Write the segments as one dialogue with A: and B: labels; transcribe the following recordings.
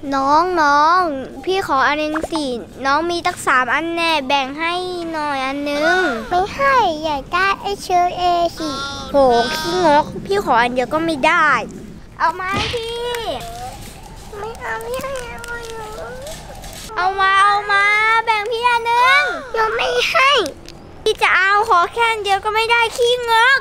A: น้องพี่ขออันนึงสิน้องมีตั้ง3 อันแน่แบ่งให้หน่อยอันนึงไม่ให้อยากได้ไอเชอร์เอสิโหขี้งกพี่ขออันเดียวก็ไม่ได้เอามาให้พี่ไม่เอาไม่ให้เอามาแบ่งพี่อันนึงยังไม่ให้พี่จะเอาขอแค่อันเดียวก็ไม่ได้ขี้งก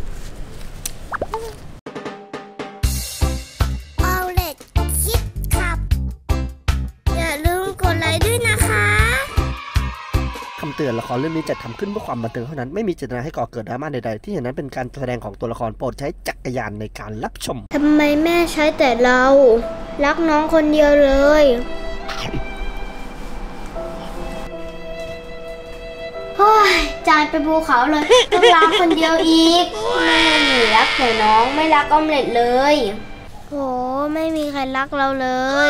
B: คำเตือนละครเรื่องนี้จัดทำขึ้นเพื่อความบันเทิงเท่านั้นไม่มีเจตนาให้ก่อเกิดดราม่าใดๆที่เห็นนั้นเป็นการแสดงของตัวละครโปรดใช้จักรยานในการรับชม
A: ทำไมแม่ใช้แต่เรารักน้องคนเดียวเลยโอ้ยจานไปภูเขาเลยต้องรักคนเดียวอีกแม่หนูรักแต่น้องไม่รักออมเล็ตเลยโหไม่มีใครรักเราเลย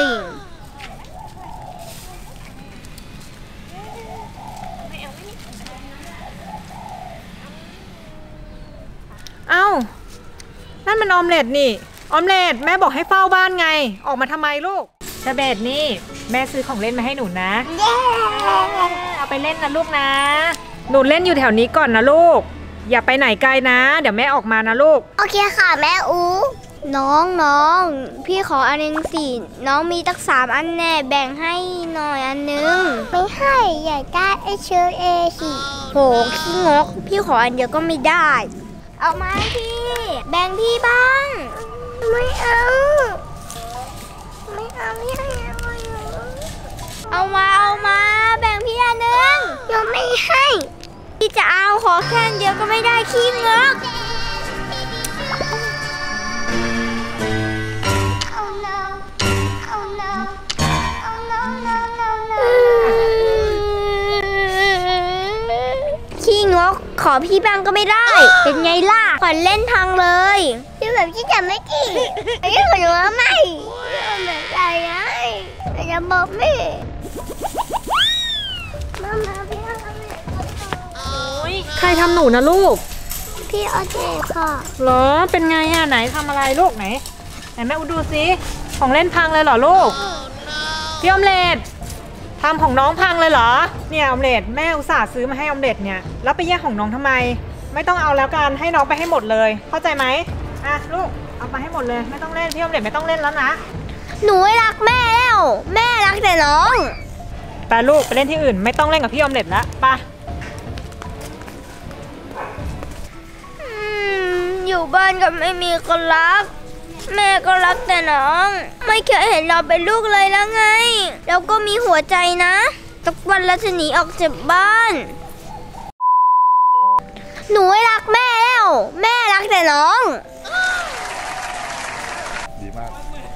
C: เอ้านั่นมันออมเล็ตนี่ออมเล็ตแม่บอกให้เฝ้าบ้านไงออกมาทำไมลูกเชเบตนี่แม่ซื้อของเล่นมาให้หนูนะเอาไปเล่นนะลูกนะหนูเล่นอยู่แถวนี้ก่อนนะลูกอย่าไปไหนไกลนะเดี๋ยวแม่ออกมานะลูก
A: โอเคค่ะแม่อูน้องพี่ขออันนึงสิน้องมีตั้ง3 อันแน่แบ่งให้หน่อยอันนึงไม่ให้อยากได้ไอเชอร์เอสิโหขี้งกพี่ขออันเดียวก็ไม่ได้เอามาให้พี่แบ่งพี่บ้างไม่เอาไม่ให้เอามาแบ่งพี่อันนึงยังไม่ให้พี่จะเอาขอแค่เดียวก็ไม่ได้ขี้งกขี้งกขอพี่บ้างก็ไม่ได้เป็นไงล่ะขอเล่นทางเลยพี่แบบพี่จะไม่กี่พี่ขอหนูไม่เหมือนใจนะจะบอกแม่มาพี่ทำอะไร
C: โอ้ยใครทำหนูนะลูก
A: พี่ออเจค่ะ
C: เหรอเป็นไงอ่ะไหนทำอะไรลูกไหนแม่อุดูสิของเล่นพังเลยเหรอลูกพี่ออมเล็ตทำของน้องพังเลยเหรอเนี่ยออมเล็ตแม่อุตส่าห์ซื้อมาให้ออมเล็ตเนี่ยแล้วไปแย่งของน้องทำไมไม่ต้องเอาแล้วกันให้น้องไปให้หมดเลยเข้าใจไหมอ่ะลูกเอาไปให้หมดเลยไม่ต้องเล่นพี่ออมเล็ตไม่ต้องเล่นแล้วนะ
A: หนูไม่รักแม่แล้วแม่รักแต่น้อง
C: ไปลูกไปเล่นที่อื่นไม่ต้องเล่นกับพี่ออมเล็ตแล้วไป
A: อยู่บ้านก็ไม่มีคนรักแม่ก็รักแต่น้องไม่เคยเห็นเราเป็นลูกเลยแล้วไงเราก็มีหัวใจนะทุกวันเราจะหนีออกจากบ้านหนูไม่รักแม่แล้วแม่รักแต่น้อง
B: ดีมาก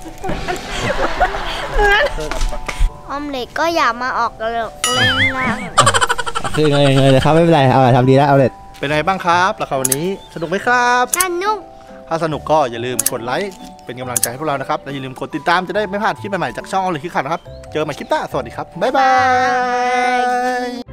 A: ออมเล็ตก็อยากมาออกเล่นนะ
B: คือไงเลยครับไม่เป็นไรเอาทำดีแล้วเอาเลยเป็นไงบ้างครับละครวันนี้สนุกไหมครับ
A: สนุก
B: ถ้าสนุกก็อย่าลืมกดไลค์เป็นกำลังใจให้พวกเรานะครับและอย่าลืมกดติดตามจะได้ไม่พลาดคลิปใหม่ๆจากช่องออมเล็ตคิดขันนะครับเจอกันใหม่คลิปหน้าสวัสดีครับบ๊ายบาย